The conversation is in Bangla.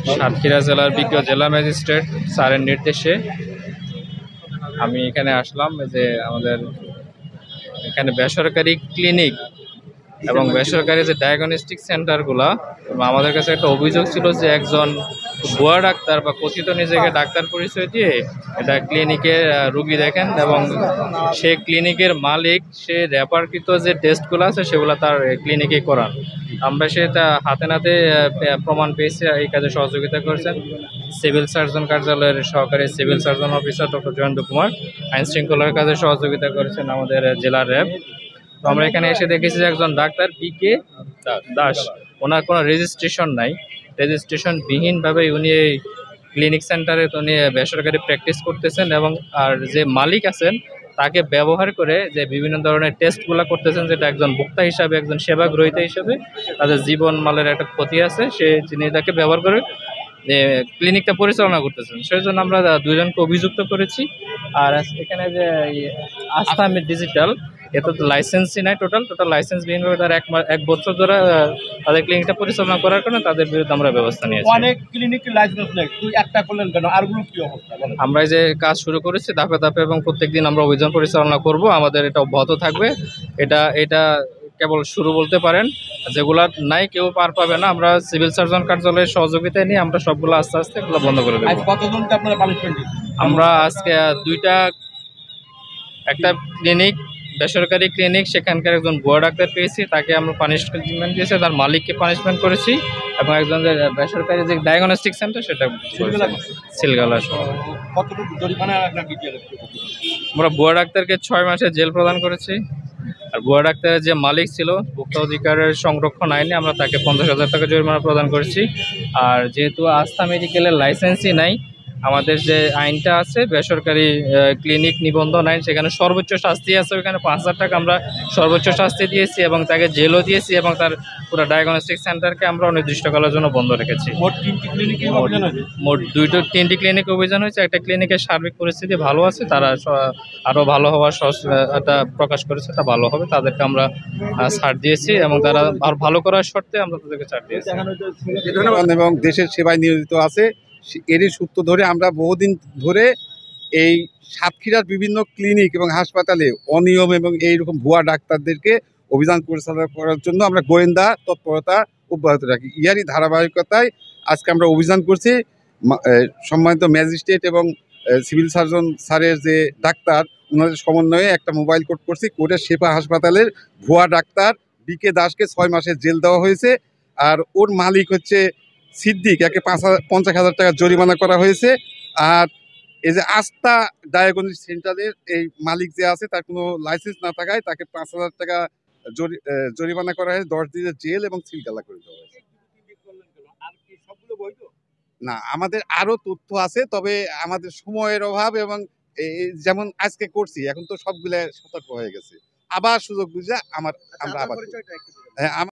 সাতক্ষীরা জেলার বিজ্ঞ জেলা ম্যাজিস্ট্রেট স্যারের নির্দেশে আমি এখানে আসলাম যে আমাদের এখানে বেসরকারি ক্লিনিক এবং বেসরকারি যে ডায়াগনস্টিক সেন্টারগুলা, আমাদের কাছে একটা অভিযোগ ছিল যে একজন ভুয়া ডাক্তার বা কথিত নিজেকে ডাক্তার পরিচয় দিয়ে এটা ক্লিনিকে রুগী দেখেন এবং সে ক্লিনিকের মালিক সে রেফারকৃত যে টেস্টগুলো আছে সেগুলো তার ক্লিনিকে করান। আমরা সেটা হাতে নাতে প্রমাণ পেয়েছি। এই কাজে সহযোগিতা করেছেন সিভিল সার্জন কার্যালয়ের সহকারী civil surgeon officer doctor Jayanta Kumar. আইন শৃঙ্খলার কাজে সহযোগিতা করেছেন আমাদের জেলার র্যাব। তো আমরা এখানে এসে দেখেছি যে একজন ডাক্তার BK দাস, ওনার কোনো রেজিস্ট্রেশন নাই। রেজিস্ট্রেশন বিহীনভাবে উনি এই ক্লিনিক সেন্টারে উনি বেসরকারি প্র্যাকটিস করতেছেন এবং আর যে মালিক আছেন তাকে ব্যবহার করে যে বিভিন্ন ধরনের টেস্টগুলো করতেছেন, যেটা একজন ভোক্তা হিসাবে একজন সেবা গ্রহীতা হিসাবে তাদের জীবন মালের একটা ক্ষতি আছে, সে যিনি তাকে ব্যবহার করে যে ক্লিনিকটা পরিচালনা করতেছেন। সেই জন্য আমরা দুজনকে অভিযুক্ত করেছি। আর এখানে যে আস্থা ডিজিটাল, এত তো লাইসেন্সই নাই, টোটাল লাইসেন্স বিহীনভাবে তারা এক বছর ধরে তাদের ক্লিনিকটা পরিচালনা করার কারণে তাদের বিরুদ্ধে আমরা ব্যবস্থা নিয়েছি। অনেক ক্লিনিক লাইসেন্স নেই, তুই একটা করলেন কেন? আরগুলো কি অবস্থা বলেন? আমরা এই যে কাজ শুরু করেছি ধাপে ধাপে এবং প্রত্যেকদিন আমরা অভিযান পরিচালনা করব। আমাদের এটা অব্যাহত থাকবে। এটা কেবল শুরু বলতে পারেন। যেগুলা নাই কেউ পার পাবে না। আমরা সিভিল সার্জন কার্যালয়ের সহযোগিতায় নিয়ে আমরা সবগুলো আস্তে আস্তে এগুলো বন্ধ করে দেবো। আজ কতজনকে আপনারা পানিশমেন্ট দিচ্ছেন? আমরা আজকে একটা ক্লিনিক, বেসরকারি ক্লিনিক, সেখানকার একজন ভুয়া ডাক্তার পেয়েছি, তাকে আমরা পানিশমেন্ট দিয়েছি, তার মালিককে পানিশমেন্ট করেছি এবং একজন যে বেসরকারি যে ডায়াগনস্টিক সেন্টার সেটা সিলগালা শহর। কতটুকু জরিমানা নাকি জেল? আমরা ভুয়া ডাক্তারকে 6 মাসের জেল প্রদান করেছি। আর ভুয়া ডাক্তারের যে মালিক ছিল ভোক্তা অধিকারের সংরক্ষণ আইনে আমরা তাকে 50,000 টাকা জরিমানা প্রদান করেছি। আর যেহেতু আস্থা মেডিকেলের লাইসেন্সই নাই, আমাদের যে আইনটা আছে বেসরকারি ক্লিনিক নিবন্ধন আইন, সেখানে সর্বোচ্চ শাস্তি আছে, ওইখানে 5,000 টাকা আমরা সর্বোচ্চ শাস্তি দিয়েছি এবং তাকে জেলও দিয়েছি এবং তার পুরো ডায়াগনস্টিক সেন্টারকে আমরা অনির্দিষ্টকালের জন্য বন্ধ রেখেছি। মোট 3টি ক্লিনিকে অভিযান হয়েছে। মোট 3টি ক্লিনিক অভিযান হয়েছে। একটা ক্লিনিকের সার্বিক পরিস্থিতি ভালো আছে, তারা আরও ভালো হওয়ার এটা প্রকাশ করেছে, এটা ভালো হবে, তাদেরকে আমরা ছাড় দিয়েছি এবং তারা আর ভালো করার শর্তে আমরা তাদেরকে ছাড় দিয়েছি। এবং দেশের সেবায় নিয়োজিত আছে, এরই সূত্র ধরে আমরা বহুদিন ধরে এই সাতক্ষীরার বিভিন্ন ক্লিনিক এবং হাসপাতালে অনিয়ম এবং এইরকম ভুয়া ডাক্তারদেরকে অভিযান পরিচালনা করার জন্য আমরা গোয়েন্দা তৎপরতা অব্যাহত রাখি। ইয়ারই ধারাবাহিকতায় আজকে আমরা অভিযান করছি। সম্মানিত ম্যাজিস্ট্রেট এবং সিভিল সার্জন স্যারের যে ডাক্তার, ওনাদের সমন্বয়ে একটা মোবাইল কোর্ট করছি। কোর্টের শেফা হাসপাতালের ভুয়া ডাক্তার BK দাসকে 6 মাসের জেল দেওয়া হয়েছে। আর ওর মালিক হচ্ছে সিদ্দিক, একে 50,000 টাকা জরিমানা করা হয়েছে। আর এই যে আস্থা ডায়াগনস্টিক সেন্টারের এই মালিক যে আছে তার কোনো লাইসেন্স না থাকায় তাকে 5,000 টাকা জরিমানা করা হয়েছে, 10 দিনের জেল এবং সিলগালা করে দেওয়া হয়েছে। না, আমাদের আরো তথ্য আছে, তবে আমাদের সময়ের অভাব এবং যেমন আজকে করছি, এখন তো সবগুলা সতর্ক হয়ে গেছে। আবার সুযোগ বুঝে আমরা আবার